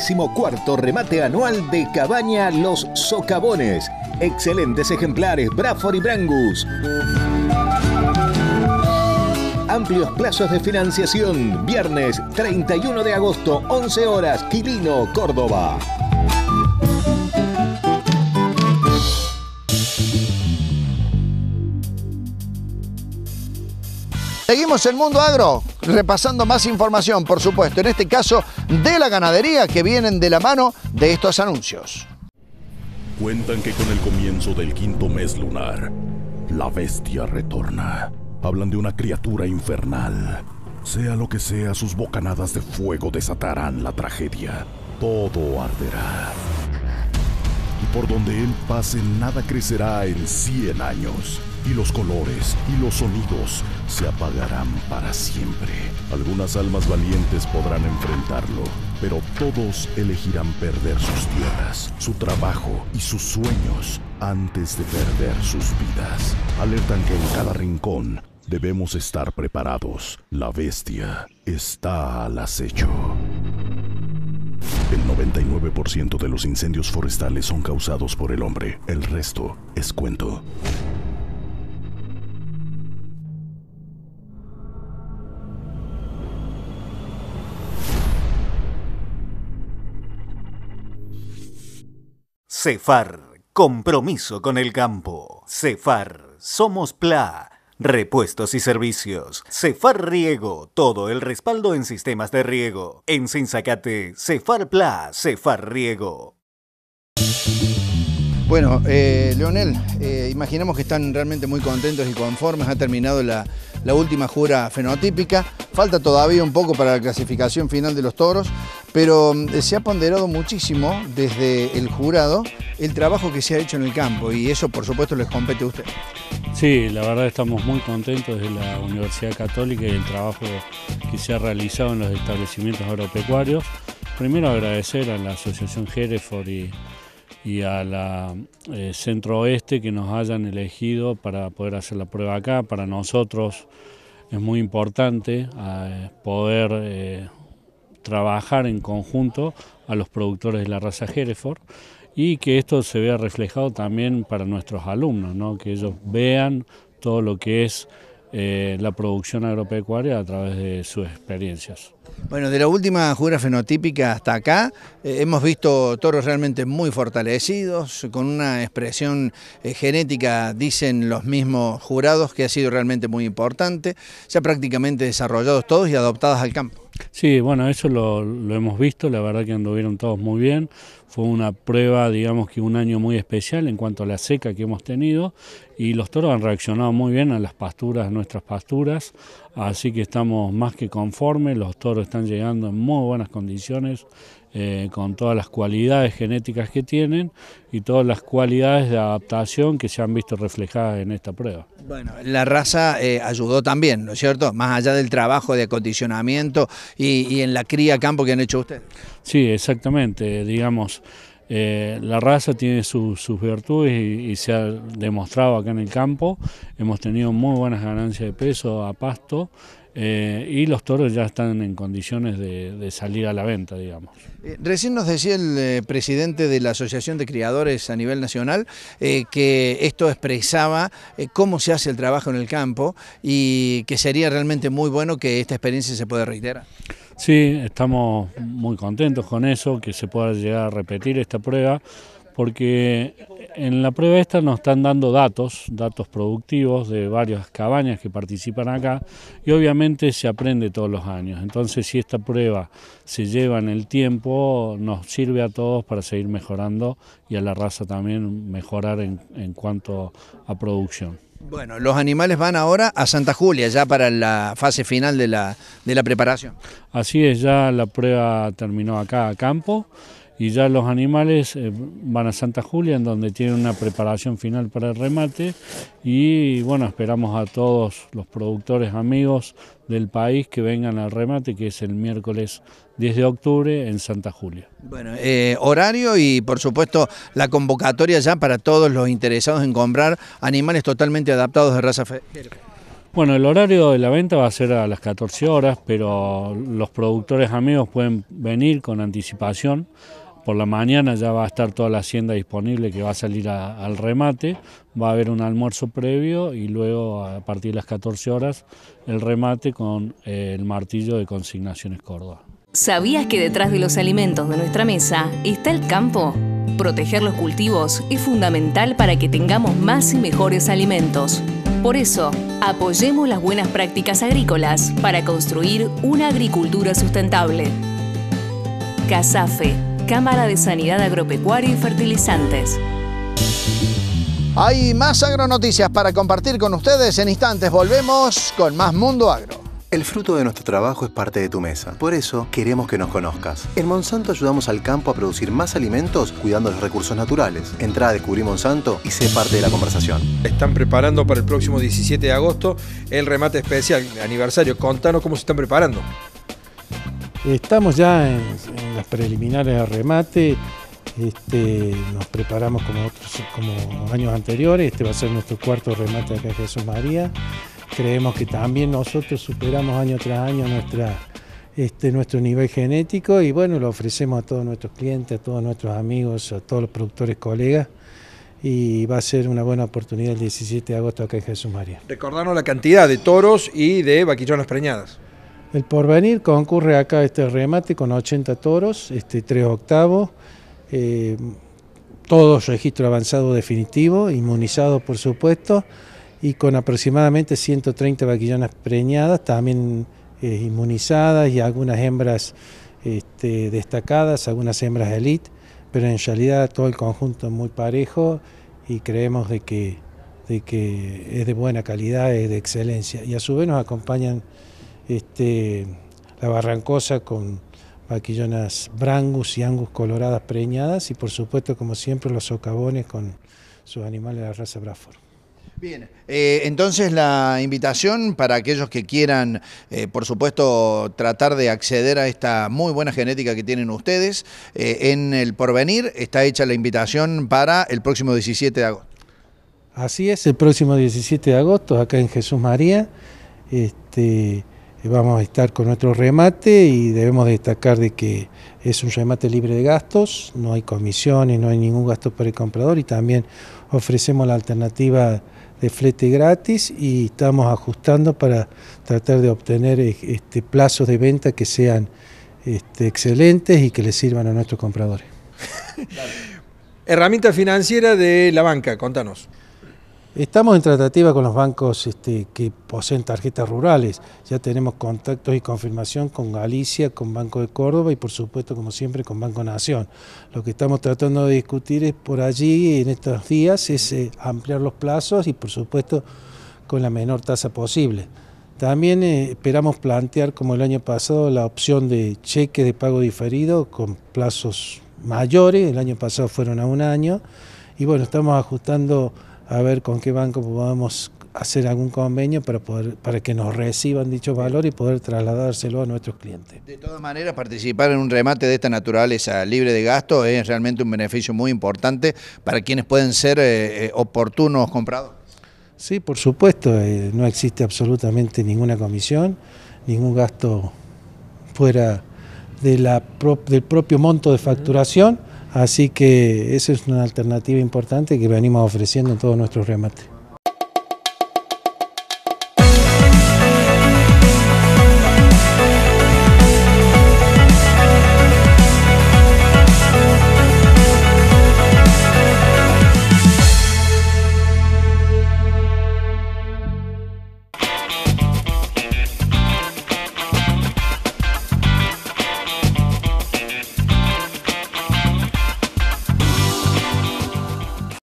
14º remate anual de Cabaña Los Socavones. Excelentes ejemplares Bradford y Brangus. Amplios plazos de financiación. Viernes 31 de agosto, 11 horas, Quilino, Córdoba. Seguimos en Mundo Agro, repasando más información, por supuesto, en este caso de la ganadería, que vienen de la mano de estos anuncios. Cuentan que con el comienzo del 5.º mes lunar, la bestia retorna. Hablan de una criatura infernal. Sea lo que sea, sus bocanadas de fuego desatarán la tragedia. Todo arderá. Y por donde él pase, nada crecerá en 100 años. Y los colores y los sonidos se apagarán para siempre. Algunas almas valientes podrán enfrentarlo, pero todos elegirán perder sus tierras, su trabajo y sus sueños antes de perder sus vidas. Alertan que en cada rincón debemos estar preparados. La bestia está al acecho. El 99% de los incendios forestales son causados por el hombre. El resto es cuento. Cefar, compromiso con el campo. Cefar, somos PLA, repuestos y servicios. Cefar Riego, todo el respaldo en sistemas de riego. En Sinzacate, Cefar PLA, Cefar Riego. Bueno, Leonel, imaginamos que están realmente muy contentos y conformes. Ha terminado la última jura fenotípica. Falta todavía un poco para la clasificación final de los toros, pero se ha ponderado muchísimo desde el jurado el trabajo que se ha hecho en el campo, y eso por supuesto les compete a usted. Sí, la verdad estamos muy contentos de la Universidad Católica y el trabajo que se ha realizado en los establecimientos agropecuarios. Primero agradecer a la Asociación Hereford y a la Centro Oeste que nos hayan elegido para poder hacer la prueba acá. Para nosotros es muy importante poder trabajar en conjunto a los productores de la raza Hereford, y que esto se vea reflejado también para nuestros alumnos, ¿no? Que ellos vean todo lo que es la producción agropecuaria a través de sus experiencias. Bueno, de la última jura fenotípica hasta acá, hemos visto toros realmente muy fortalecidos, con una expresión genética, dicen los mismos jurados, que ha sido realmente muy importante, ya prácticamente desarrollados todos y adoptados al campo. Sí, bueno, eso lo hemos visto, la verdad que anduvieron todos muy bien. Fue una prueba, digamos que un año muy especial en cuanto a la seca que hemos tenido, y los toros han reaccionado muy bien a las pasturas, nuestras pasturas, así que estamos más que conformes. Los toros están llegando en muy buenas condiciones, con todas las cualidades genéticas que tienen y todas las cualidades de adaptación que se han visto reflejadas en esta prueba. Bueno, la raza ayudó también, ¿no es cierto? Más allá del trabajo de acondicionamiento y en la cría a campo que han hecho ustedes. Sí, exactamente, digamos, la raza tiene sus virtudes y se ha demostrado acá en el campo. Hemos tenido muy buenas ganancias de peso a pasto, y los toros ya están en condiciones de salir a la venta, digamos. Recién nos decía el presidente de la Asociación de Criadores a nivel nacional que esto expresaba cómo se hace el trabajo en el campo, y que sería realmente muy bueno que esta experiencia se pueda reiterar. Sí, estamos muy contentos con eso, que se pueda llegar a repetir esta prueba, porque en la prueba esta nos están dando datos productivos de varias cabañas que participan acá, y obviamente se aprende todos los años. Entonces, si esta prueba se lleva en el tiempo, nos sirve a todos para seguir mejorando, y a la raza también mejorar en cuanto a producción. Bueno, los animales van ahora a Santa Julia, ya para la fase final de la preparación. Así es, ya la prueba terminó acá a campo, y ya los animales van a Santa Julia, en donde tienen una preparación final para el remate, y bueno, esperamos a todos los productores amigos del país que vengan al remate, que es el miércoles 10 de octubre en Santa Julia. Bueno, horario y por supuesto la convocatoria ya para todos los interesados en comprar animales totalmente adaptados de raza Hereford. Bueno, el horario de la venta va a ser a las 14 horas, pero los productores amigos pueden venir con anticipación. Por la mañana ya va a estar toda la hacienda disponible que va a salir al remate, va a haber un almuerzo previo y luego a partir de las 14 horas el remate con el martillo de Consignaciones Córdoba. ¿Sabías que detrás de los alimentos de nuestra mesa está el campo? Proteger los cultivos es fundamental para que tengamos más y mejores alimentos. Por eso, apoyemos las buenas prácticas agrícolas para construir una agricultura sustentable. CASAFE, Cámara de Sanidad Agropecuaria y Fertilizantes. Hay más agronoticias para compartir con ustedes. En instantes volvemos con más Mundo Agro. El fruto de nuestro trabajo es parte de tu mesa. Por eso queremos que nos conozcas. En Monsanto ayudamos al campo a producir más alimentos cuidando los recursos naturales. Entrá a Descubrir Monsanto y sé parte de la conversación. Están preparando para el próximo 17 de agosto el remate especial, aniversario. Contanos cómo se están preparando. Estamos ya en las preliminares de remate. Nos preparamos como años anteriores. Este va a ser nuestro cuarto remate acá en Jesús María. Creemos que también nosotros superamos año tras año nuestro nivel genético y bueno, lo ofrecemos a todos nuestros clientes, a todos nuestros amigos, a todos los productores colegas y va a ser una buena oportunidad el 17 de agosto acá en Jesús María. Recordarnos la cantidad de toros y de vaquillonas preñadas. El Porvenir concurre acá a este remate con 80 toros, 3 octavos, todos registro avanzado definitivo, inmunizados por supuesto, y con aproximadamente 130 vaquillonas preñadas, también inmunizadas y algunas hembras destacadas, algunas hembras elite, pero en realidad todo el conjunto es muy parejo y creemos de que es de buena calidad, es de excelencia. Y a su vez nos acompañan la Barrancosa con vaquillonas Brangus y Angus coloradas preñadas y por supuesto como siempre los socavones con sus animales de la raza Bradford. Bien, entonces la invitación para aquellos que quieran, por supuesto, tratar de acceder a esta muy buena genética que tienen ustedes, en el Porvenir está hecha la invitación para el próximo 17 de agosto. Así es, el próximo 17 de agosto, acá en Jesús María, vamos a estar con nuestro remate y debemos destacar de que es un remate libre de gastos, no hay comisiones, no hay ningún gasto para el comprador y también ofrecemos la alternativa de flete gratis y estamos ajustando para tratar de obtener plazos de venta que sean excelentes y que les sirvan a nuestros compradores. Herramienta financiera de la banca, contanos. Estamos en tratativa con los bancos que poseen tarjetas rurales. Ya tenemos contactos y confirmación con Galicia, con Banco de Córdoba y por supuesto, como siempre, con Banco Nación. Lo que estamos tratando de discutir es por allí, en estos días, es ampliar los plazos y por supuesto con la menor tasa posible. También esperamos plantear, como el año pasado, la opción de cheque de pago diferido con plazos mayores. El año pasado fueron a 1 año y bueno, estamos ajustando a ver con qué banco podamos hacer algún convenio para que nos reciban dicho valor y poder trasladárselo a nuestros clientes. De todas maneras, participar en un remate de esta naturaleza libre de gasto es realmente un beneficio muy importante para quienes pueden ser oportunos compradores. Sí, por supuesto, no existe absolutamente ninguna comisión, ningún gasto fuera del propio monto de facturación. Así que esa es una alternativa importante que venimos ofreciendo en todos nuestros remates.